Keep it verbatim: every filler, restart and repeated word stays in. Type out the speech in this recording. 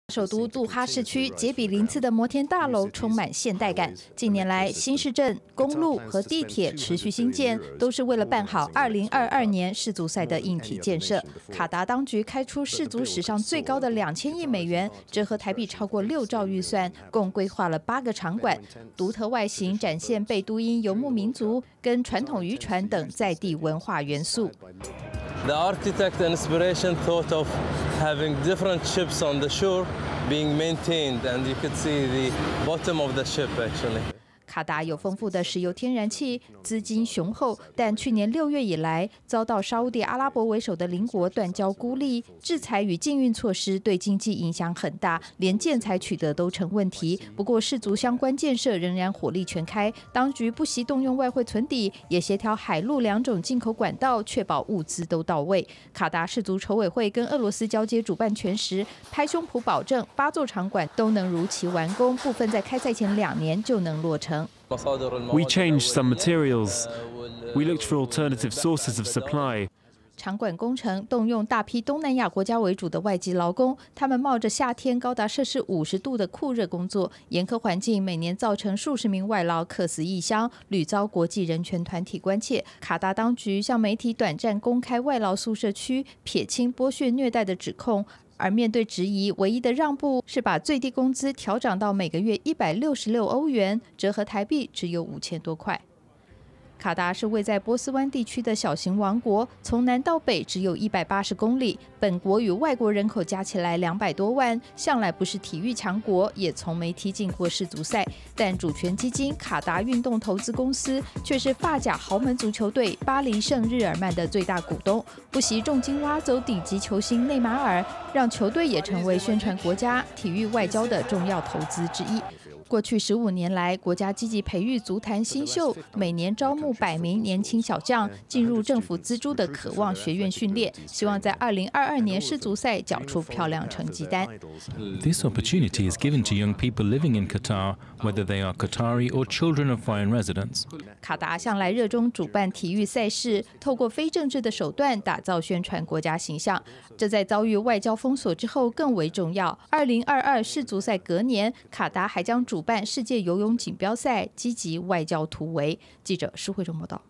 首都杜哈市区杰比林次的摩天大楼充满现代感。近年来，新市镇、公路和地铁持续兴建，都是为了办好二零二二年世足赛的硬体建设。卡达当局开出世足史上最高的两千亿美元，折合台币超过六兆预算，共规划了八个场馆，独特外形展现贝都因游牧民族跟传统渔船等在地文化元素。 The architect and inspiration thought of having different ships on the shore being maintained, and you could see the bottom of the ship actually. 卡达有丰富的石油天然气，资金雄厚，但去年六月以来，遭到沙烏地阿拉伯为首的邻国断交孤立，制裁与禁运措施对经济影响很大，连建材取得都成问题。不过，世足相关建设仍然火力全开，当局不惜动用外汇存底，也协调海陆两种进口管道，确保物资都到位。卡达世足筹委会跟俄罗斯交接主办权时，拍胸脯保证八座场馆都能如期完工，部分在开赛前两年就能落成。 We changed some materials. We looked for alternative sources of supply. 场馆工程动用大批东南亚国家为主的外籍劳工，他们冒着夏天高达摄氏五十度的酷热工作，严苛环境每年造成数十名外劳客死异乡，屡遭国际人权团体关切。卡达当局向媒体短暂公开外劳宿舍区撇清剥削虐待的指控。 而面对质疑，唯一的让步是把最低工资调涨到每个月一百六十六欧元，折合台币只有五千多块。 卡达是位在波斯湾地区的小型王国，从南到北只有一百八十公里。本国与外国人口加起来两百多万，向来不是体育强国，也从没踢进过世足赛。但主权基金卡达运动投资公司却是法甲豪门足球队巴黎圣日耳曼的最大股东，不惜重金挖走顶级球星内马尔，让球队也成为宣传国家体育外交的重要投资之一。 过去十五年来，国家积极培育足坛新秀，每年招募百名年轻小将进入政府资助的渴望学院训练，希望在二零二二年世足赛缴出漂亮成绩单。 This opportunity is given to young people living in Qatar, whether they are Qatari or children of foreign residents. 卡达向来热衷主办体育赛事，透过非政治的手段打造宣传国家形象，这在遭遇外交封锁之后更为重要。二零二二世足赛隔年，卡达还将主 主办世界游泳锦标赛，积极外交突围。记者施慧中报道。